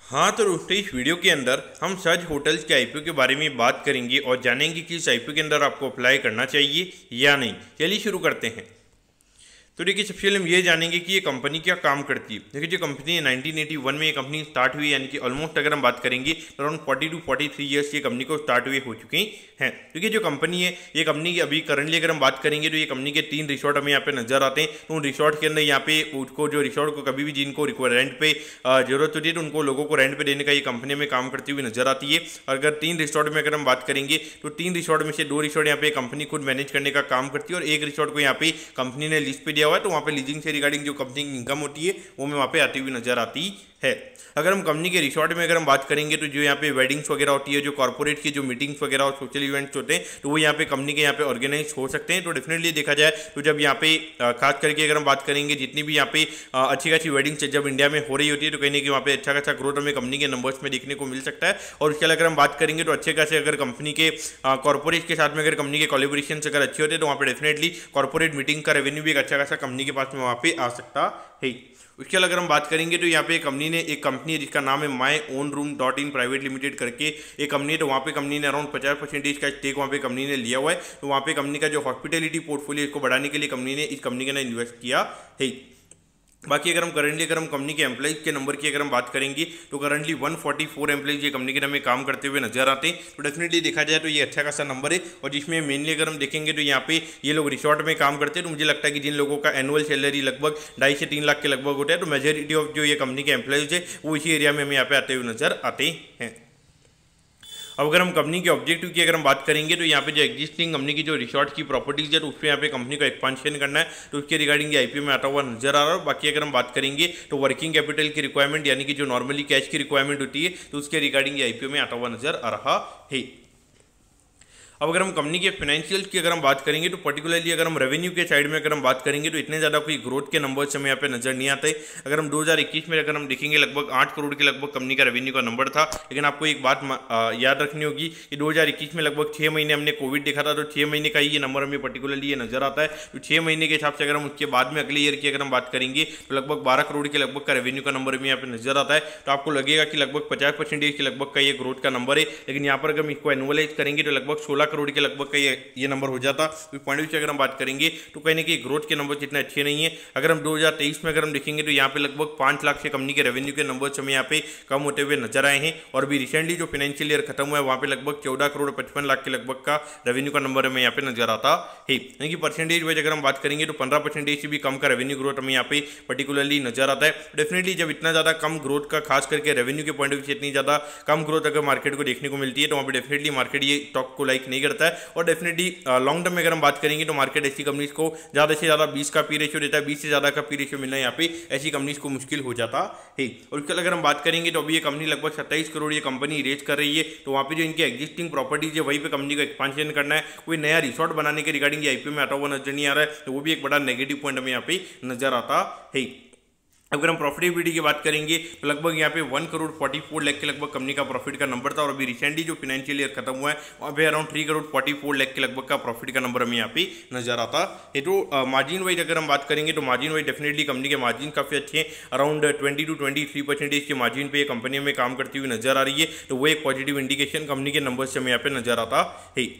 हाँ, तो दोस्तों इस वीडियो के अंदर हम सज होटल्स के आईपीओ के बारे में बात करेंगे और जानेंगे कि इस आईपीओ के अंदर आपको अप्लाई करना चाहिए या नहीं। चलिए शुरू करते हैं। तो देखिए, सबसे पहले हम ये जानेंगे कि ये कंपनी क्या काम करती है। देखिए, जो कंपनी है 1981 में ये कंपनी स्टार्ट हुई, यानी कि ऑलमोस्ट अगर हम बात करेंगे तो अराउंड 40 to 43 ईयर्स ये कंपनी को स्टार्ट हुए हो चुके हैं। देखिए, जो कंपनी है ये कंपनी की अभी करंटली अगर हम बात करेंगे तो ये कंपनी के 3 रिसोर्ट हमें यहाँ पे नजर आते हैं। तो उन रिसोर्ट के अंदर यहाँ पे उसको जो रिसोर्ट को कभी भी जिनको रेंट पे जरूरत होती है तो उनको लोगों को रेंट पे देने का ये कंपनी में काम करती हुई नजर आती है। अगर 3 रिसोर्ट में अगर हम बात करेंगे तो 3 रिसोर्ट में से 2 रिसोर्ट यहाँ पे कंपनी खुद मैनेज करने का काम करती है और एक रिसोर्ट को यहाँ पे कंपनी ने लीज पे दिया हुआ है। तो वहाँ पे लीजिंग रिगार्डिंग जो कंपनी की इनकम होती है वो में वहाँ पे आती हुई नजर आती है। अगर हम कंपनी के रिसोर्ट में अगर हम बात करेंगे तो जो यहाँ पे वेडिंग्स वगैरह होती है, जो कॉर्पोरेट की जो मीटिंग्स वगैरह और सोशल इवेंट्स होते हैं तो वो यहाँ पे कंपनी के यहाँ पे ऑर्गेनाइज हो सकते हैं। तो डेफिनेटली देखा जाए तो जब यहाँ पे खास करके अगर हम बात करेंगे जितनी भी यहाँ पे अच्छी खासी वेडिंग्स जब इंडिया में हो रही होती है तो कहीं ना कहीं वहाँ पे अच्छा खासा ग्रोथ हमें कंपनी के नंबर्स में देखने को मिल सकता है। और उसके अगर हम बात करेंगे तो अच्छे खासे अगर कंपनी के कॉर्पोरेट के साथ में अगर कंपनी के कोलैबोरेशन अगर अच्छे होते हैं तो वहाँ पे डेफिनेटली कॉर्पोरेट मीटिंग का रेवेन्यू भी एक अच्छा खासा कंपनी के पास में वहाँ पे आ सकता है। उसके अगर हम बात करेंगे तो यहाँ पे एक कंपनी है जिसका नाम है my own room dot in private limited करके एक कंपनी है। तो वहाँ पे कंपनी ने अराउंड 50% का स्टेक वहाँ पे कंपनी ने लिया हुआ है। तो वहाँ पे कंपनी का जो हॉस्पिटैलिटी पोर्टफोलियो इसको बढ़ाने के लिए कंपनी ने इस कंपनी के अंदर इन्वेस्ट किया है। बाकी अगर हम कंपनी के एम्प्लॉइज के नंबर की अगर हम बात करेंगे तो करंटली 144 एम्प्लॉइज ये कंपनी के नाम में काम करते हुए नजर आते हैं। तो डेफिनेटली देखा जाए तो ये अच्छा खासा नंबर है। और जिसमें मेनली अगर हम देखेंगे तो यहाँ पे ये लोग रिसोर्ट में काम करते हैं। तो मुझे लगता है कि जिन लोगों का एनुअल सैलरी लगभग 2.5 से 3 लाख के लगभग होता है तो मेजोरिटी ऑफ जो ये कंपनी के एम्प्लॉइज है वो इसी एरिया में हमें यहाँ पे आते हुए नजर आते हैं। अब अगर हम कंपनी के ऑब्जेक्टिव की अगर हम बात करेंगे तो यहाँ पे जो एग्जिस्टिंग कंपनी की जो रिसोर्ट की प्रॉपर्टीज है तो उसमें यहाँ पे कंपनी को एक्सपांशन करना है। तो उसके रिगार्डिंग आईपीओ में आता हुआ नजर आ रहा है। बाकी अगर हम बात करेंगे तो वर्किंग कैपिटल की रिक्वायरमेंट यानी कि जो नॉर्मली कैश की रिक्वायरमेंट होती है तो उसके रिगार्डिंग आईपीओ में आता हुआ नजर आ रहा है। अब अगर हम कंपनी के फाइनेंशियल्स की अगर हम बात करेंगे तो पर्टिकुलरली अगर हम रेवेन्यू के साइड में अगर हम बात करेंगे तो इतने ज़्यादा कोई ग्रोथ के नंबर्स हमें यहाँ पे नजर नहीं आते। अगर हम 2021 में अगर हम देखेंगे लगभग 8 करोड़ के लगभग कंपनी का रेवेन्यू का नंबर था। लेकिन आपको एक बात याद रखनी होगी कि 2021 में लगभग 6 महीने हमने कोविड देखा था। तो 6 महीने का ही ये नंबर हमें पर्टिकुलरली ये नजर आता है। तो 6 महीने के हिसाब से अगर हम उसके बाद में अगले ईयर की अगर हम बात करेंगे तो लगभग 12 करोड़ के लगभग का रेवेन्यू का नंबर हमें यहाँ पे नजर आता है। तो आपको लगेगा कि लगभग 50% के लगभग का ये ग्रोथ का नंबर है। लेकिन यहाँ पर अगर हम इसको एनुअलाइज करेंगे तो लगभग 16 करोड़ के लगभग का ये नंबर हो जाता। तो पॉइंट ऑफ व्यू से अगर हम बात करेंगे तो कहीं ना कहीं ग्रोथ के नंबर इतने अच्छे नहीं है। अगर हम 2023 में अगर हम देखेंगे तो यहाँ पे लगभग 5 लाख से कंपनी के रेवेन्यू के नंबर्स हमें यहाँ पे कम होते हुए नजर आए हैं। और भी रिसेंटली जो फाइनेंशियल ईयर खत्म हुआ है वहाँ पे लगभग 14 करोड़ 55 लाख के लगभग का रेवेन्यू का नंबर हमें यहाँ पे नजर आता है। यानी कि परसेंटेज वाइज अगर हम बात करेंगे तो 15% से भी कम का रेवेन्यू ग्रोथ हमें यहाँ पे पर्टिकुलरली नजर आता है। डेफिनेटली जब इतना ज्यादा कम ग्रोथ का खास करके रेवेन्यू के पॉइंट ऑफ व्यू से इतनी ज्यादा कम ग्रोथ अगर मार्केट को देखने को मिलती है तो वहाँ पे डेफिनेटली मार्केट ये स्टॉक को लाइक नहीं करता है। और डेफिनेटली लॉन्ग टर्म में अगर हम बात करेंगे तो मार्केट ऐसी कंपनीज को ज़्यादा से ज़्यादा 20 का पी रेशियो देता है। 20 से ज़्यादा का पी रेशियो मिलना यहाँ पे ऐसी कंपनीज को मुश्किल हो जाता है। और उसके अगर हम बात करेंगे तो अभी ये कंपनी लगभग 27 करोड़ ये कंपनी रेज कर रही है। तो वहाँ पे जो इनकी एग्जिस्टिंग प्रॉपर्टीज है वहीं पे कंपनी को एक्सपांशन करना है। कोई नया रिसोर्ट बनाने के रिगार्डिंग आईपीओ में आता हुआ नजर नहीं आ रहा है। तो वो भी एक बड़ा नेगेटिव पॉइंट हमें यहाँ पे नजर आता है। अगर हम प्रॉफिटेबिलिटी की बात करेंगे तो लगभग यहाँ पे 1 करोड़ 44 लाख के लगभग कंपनी का प्रॉफिट का नंबर था। और अभी रिसेंटली जो फाइनेंशियल ईयर खत्म हुआ है वहाँ पे अराउंड 3 करोड़ 44 लाख के लगभग का प्रॉफिट का नंबर हमें यहाँ पे नजर आता है। तो मार्जिन वाइज अगर हम बात करेंगे तो मार्जिन वाइज डेफिनेटली कंपनी के मार्जिन काफ़ी अच्छे हैं। अराउंड 20 to 23% के मार्जिन पे कंपनी में काम करती हुई नजर आ रही है। तो वो एक पॉजिटिव इंडिकेशन कंपनी के नंबर से हमें यहाँ पे नजर आता है।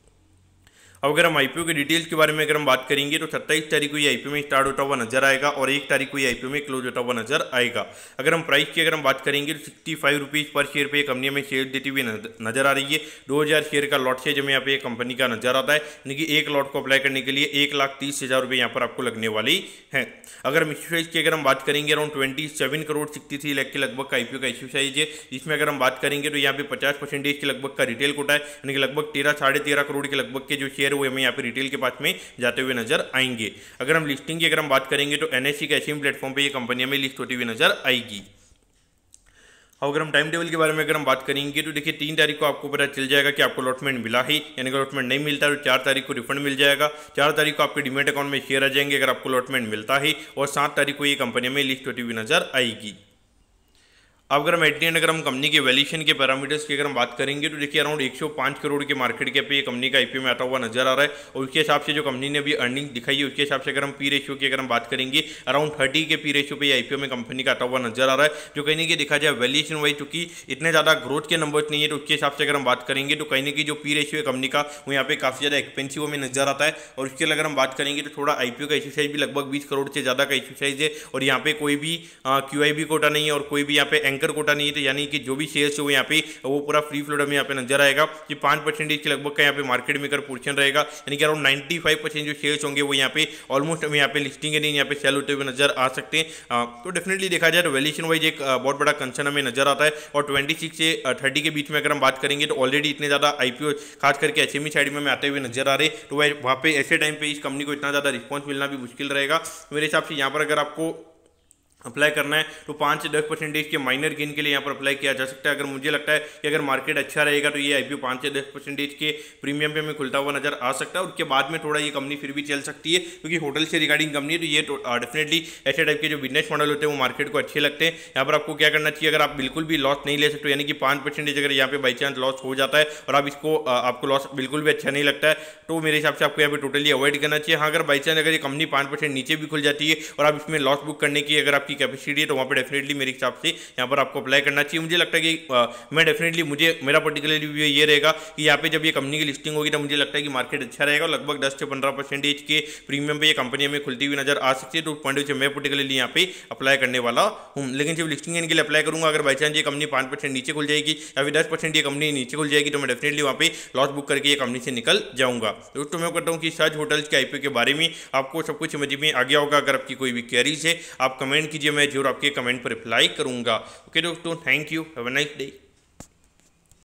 अब अगर हम आईपीओ के डिटेल्स के बारे में अगर हम बात करेंगे तो 27 तारीख को ये आईपीओ में स्टार्ट होता हुआ नजर आएगा और 1 तारीख को ये आईपीओ में क्लोज होता हुआ नजर आएगा। अगर हम प्राइस की अगर हम बात करेंगे तो 65 रुपीज़ पर शेयर पे कंपनी में शेयर देती हुई नजर आ रही है। 2000 शेयर का लॉट शेयर हमें यहाँ पे कंपनी का नजर आता है। यानी कि एक लॉट को अप्लाई करने के लिए 1,30,000 रुपये यहाँ पर आपको लगने वाली है। अगर हम इश्यू साइज की अगर हम बात करेंगे अराउंड 27 करोड़ 63 लाख के लगभग का आईपीओ का इश्यू साइज है। जिसमें अगर हम बात करेंगे तो यहाँ पे 50% के लगभग का रिटेल कोटा है। यानी कि लगभग 13-13.5 करोड़ के लगभग के जो शेयर वो हमें यहाँ पे रिटेल के पास में जाते हुए नजर आएंगे। अगर हम लिस्टिंग की अगर हम बात करेंगे तो एनएससी के एसईएम प्लेटफॉर्म पे ये कंपनियां में लिस्ट होती हुई नजर आएगी। अगर हम टाइम टेबल के बारे में अगर हम बात करेंगे तो देखिए 3 तारीख को आपको पता चल जाएगा कि आपको अलॉटमेंट मिला है। यानी कि अलॉटमेंट नहीं मिलता है तो 4 तारीख को रिफंड मिल जाएगा। 4 तारीख को आपके डीमैट अकाउंट में शेयर आ जाएंगे अगर आपको अलॉटमेंट मिलता है। और 7 तारीख को ये कंपनी में लिस्ट होती हुई नजर आएगी। अब अगर हम एट दी एंड अगर हम कंपनी के वैल्यूएशन के पैरामीटर्स की अगर हम बात करेंगे तो देखिए अराउंड 105 करोड़ के मार्केट कैप पे ये कंपनी का आईपीओ में आता हुआ नजर आ रहा है। और उसके हिसाब से जो कंपनी ने अभी अर्निंग दिखाई है उसके हिसाब से अगर हम पी रेशियो की अगर हम बात करेंगे अराउंड 30 के पी रेशियो पे ये आईपीओ में कंपनी का आता हुआ नजर आ रहा है। जो कहीं ना कहीं देखा जाए वैल्यूएशन वाइज चूंकि इतने ज़्यादा ग्रोथ के नंबर्स नहीं है तो उसके हिसाब से अगर हम बात करेंगे तो कहीं ना कहीं जो पी रेशियो है कंपनी का वो यहाँ पे काफ़ी ज़्यादा एक्सपेंसिव में नजर आता है। और उसके अगर हम बात करेंगे तो थोड़ा आईपीओ का इशू साइज भी लगभग 20 करोड़ से ज़्यादा का इशू साइज है। और यहाँ पे कोई भी QIB कोटा नहीं है और कोई भी यहाँ पे एंकर कोटा नहीं है। तो यानी कि जो भी शेयर्स है वो यहाँ पे वो पूरा फ्री फ्लोट में यहाँ पे नजर आएगा कि 5% के लगभग का यहाँ पे मार्केट मेकर पोर्शन रहेगा। यानी कि अराउंड 95% जो शेयर्स होंगे वो यहाँ पे ऑलमोस्ट हमें यहाँ पे लिस्टिंग के दिन यहाँ पे सेल होते हुए नजर आ सकते हैं। तो डेफिनेटली देखा जाए तो वैल्यूएशन वाइज एक बहुत बड़ा कंसर्न हमें नजर आता है। और 26 से 30 के बीच में अगर हम बात करेंगे तो ऑलरेडी इतने ज़्यादा आईपीओ खास करके HME साइड में आते हुए नजर आ रहे, तो वहाँ पे ऐसे टाइम पे इस कंपनी को इतना ज़्यादा रिस्पॉन्स मिलना भी मुश्किल रहेगा। मेरे हिसाब से यहाँ पर अगर आपको अप्लाई करना है तो 5 से 10% के माइनर गेन के लिए यहाँ पर अप्लाई किया जा सकता है। अगर मुझे लगता है कि अगर मार्केट अच्छा रहेगा तो ये आईपीओ 5 से 10% के प्रीमियम पे हमें खुलता हुआ नजर आ सकता है। और उसके बाद में थोड़ा ये कंपनी फिर भी चल सकती है क्योंकि होटल से रिगार्डिंग कंपनी है तो ये डेफिनेटली ऐसे टाइप के जो बिजनेस मॉडल होते हैं वो मार्केट को अच्छे लगते हैं। यहाँ पर आपको क्या करना चाहिए, अगर आप बिल्कुल भी लॉस नहीं ले सकते यानी कि 5% अगर यहाँ पे बाई चांस लॉस हो जाता है और आप इसको आपको लॉस बिल्कुल भी अच्छा नहीं लगता है तो मेरे हिसाब से आपको यहाँ पे टोटली अवॉइड करना चाहिए। हाँ, अगर बाई चांस अगर ये कंपनी 5% नीचे भी खुल जाती है और आप इसमें लॉस बुक करने की अगर आपकी कैपेसिटी है तो डेफिनेटली मेरे हिसाब से यहाँ पर आपको अप्लाई करना चाहिए। मुझे लगता है कि मैं डेफिनेटली मेरा पर्टिकुलरली व्यू ये रहेगा कि यहाँ पे जब ये कंपनी की लिस्टिंग होगी तो मुझे लगता है कि मार्केट अच्छा रहेगा और लगभग 10 से 15% के प्रीमियम पे ये कंपनी में खुलती हुई नजर आ सकती है। तो पॉइंट से मैं पर्टिकुलरली यहाँ पे अप्लाई करने वाला हूँ। लेकिन सिर्फ लिस्टिंग के लिए अप्लाई करूंगा, अगर बाई चांस ये कंपनी 5% नीचे खुल जाएगी या फिर 10% ये कंपनी नीचे खुल जाएगी तो मैं डेफिनेटली वहाँ पे लॉस बुक करके ये कंपनी से निकल जाऊंगा। दोस्तों मैं करता हूँ कि सज होटल्स के आईपीओ के बारे में आपको सब कुछ समझ में आ गया होगा। अगर आपकी कोई भी क्वेरीज है आप कमेंट कीजिए, मैं जरूर आपके कमेंट पर रिप्लाई करूंगा। ओके दोस्तों, thank you, have a nice day.